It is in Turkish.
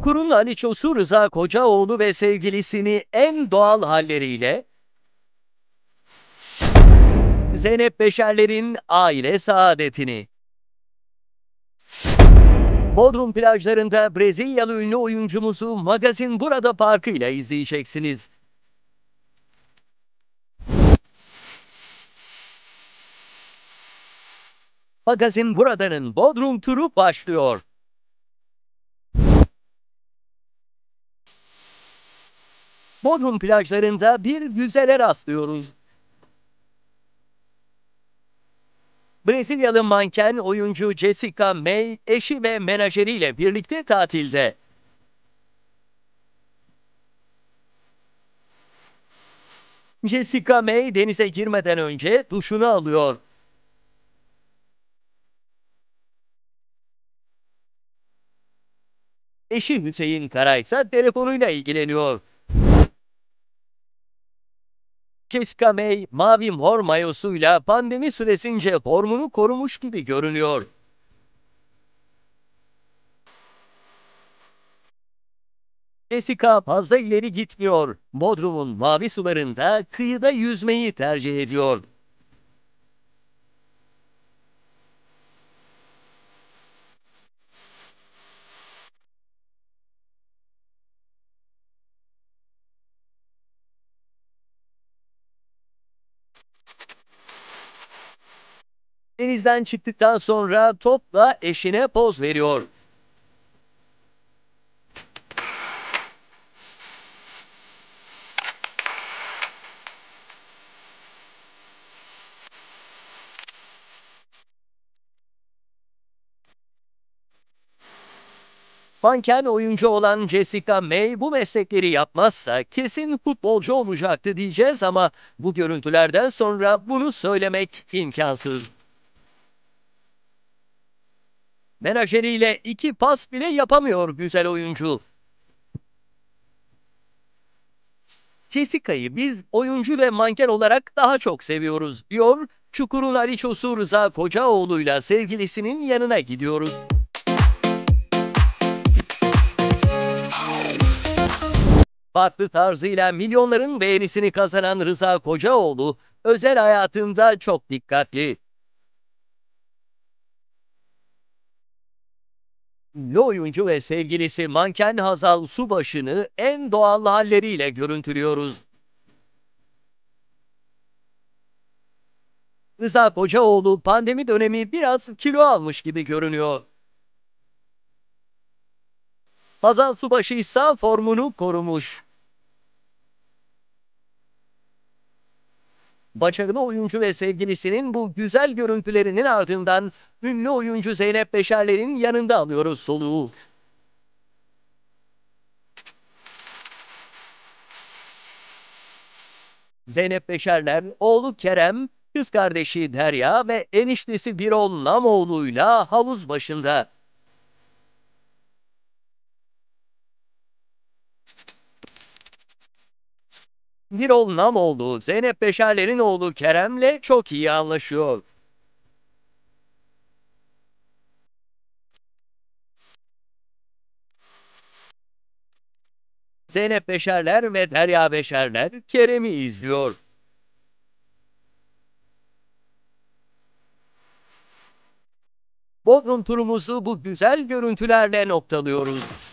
Çukur'un Aliçosu Rıza Kocaoğlu ve sevgilisini en doğal halleriyle, Zeynep Beşerler'in aile saadetini, Bodrum plajlarında Brezilyalı ünlü oyuncumuzu Magazin Burada Parkı ile izleyeceksiniz. Magazin Burada'nın Bodrum turu başlıyor. Bodrum plajlarında bir güzele rastlıyoruz. Brezilyalı manken oyuncu Jessica May, eşi ve menajeriyle birlikte tatilde. Jessica May denize girmeden önce duşunu alıyor. Eşi Hüseyin Kara ise telefonuyla ilgileniyor. Jessica May, mavi mor mayosuyla pandemi süresince formunu korumuş gibi görünüyor. Jessica fazla ileri gitmiyor. Bodrum'un mavi sularında kıyıda yüzmeyi tercih ediyor. Denizden çıktıktan sonra topla eşine poz veriyor. Manken oyuncu olan Jessica May bu meslekleri yapmazsa kesin futbolcu olacaktı diyeceğiz ama bu görüntülerden sonra bunu söylemek imkansız. Menajeriyle iki pas bile yapamıyor güzel oyuncu. Jessica'yı biz oyuncu ve manken olarak daha çok seviyoruz diyor. Çukur'un Aliçosu Rıza Kocaoğlu'yla sevgilisinin yanına gidiyoruz. Farklı tarzıyla milyonların beğenisini kazanan Rıza Kocaoğlu, özel hayatında çok dikkatli. Ünlü oyuncu ve sevgilisi manken Hazal Subaşı'nı en doğal halleriyle görüntülüyoruz. Rıza Kocaoğlu pandemi dönemi biraz kilo almış gibi görünüyor. Hazal Subaşı ise formunu korumuş. Başarılı oyuncu ve sevgilisinin bu güzel görüntülerinin ardından ünlü oyuncu Zeynep Beşerler'in yanında alıyoruz soluğu. Zeynep Beşerler, oğlu Kerem, kız kardeşi Derya ve eniştesi Birol Namoğlu'yla havuz başında. Birol Namoğlu, Zeynep Beşerler'in oğlu Kerem'le çok iyi anlaşıyor. Zeynep Beşerler ve Derya Beşerler Kerem'i izliyor. Bodrum turumuzu bu güzel görüntülerle noktalıyoruz.